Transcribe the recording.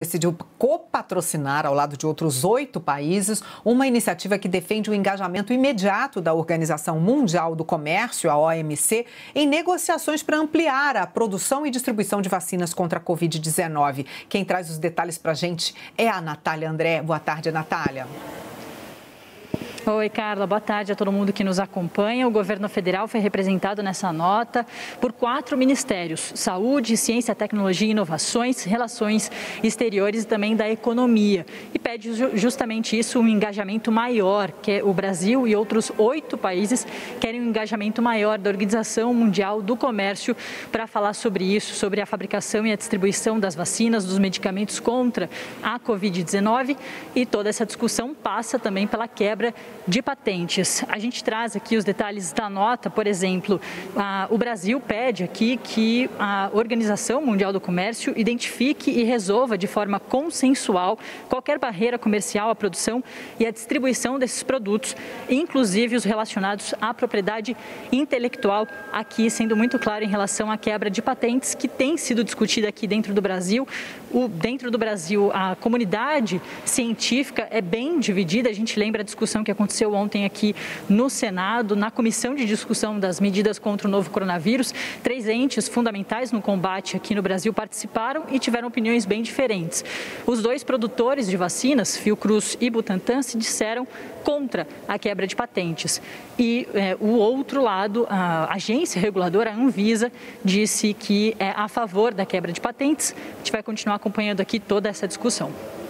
decidiu copatrocinar, ao lado de outros 8 países, uma iniciativa que defende o engajamento imediato da Organização Mundial do Comércio, a OMC, em negociações para ampliar a produção e distribuição de vacinas contra a Covid-19. Quem traz os detalhes para a gente é a Natália André. Boa tarde, Natália. Oi, Carla. Boa tarde a todo mundo que nos acompanha. O governo federal foi representado nessa nota por 4 ministérios: Saúde, Ciência, Tecnologia e Inovações, Relações Exteriores e também da Economia. E pede justamente isso, um engajamento maior, que o Brasil e outros 8 países querem um engajamento maior da Organização Mundial do Comércio para falar sobre isso, sobre a fabricação e a distribuição das vacinas, dos medicamentos contra a Covid-19, e toda essa discussão passa também pela quebra de patentes. A gente traz aqui os detalhes da nota. Por exemplo, o Brasil pede aqui que a Organização Mundial do Comércio identifique e resolva de forma consensual qualquer barreira comercial à produção e à distribuição desses produtos, inclusive os relacionados à propriedade intelectual, aqui sendo muito claro em relação à quebra de patentes que tem sido discutida aqui dentro do Brasil. Dentro do Brasil, a comunidade científica é bem dividida. A gente lembra a discussão que aconteceu ontem aqui no Senado, na comissão de discussão das medidas contra o novo coronavírus. 3 entes fundamentais no combate aqui no Brasil participaram e tiveram opiniões bem diferentes. Os 2 produtores de vacinas, Fiocruz e Butantan, se disseram contra a quebra de patentes. E o outro lado, a agência reguladora, a Anvisa, disse que é a favor da quebra de patentes. A gente vai continuar acompanhando aqui toda essa discussão.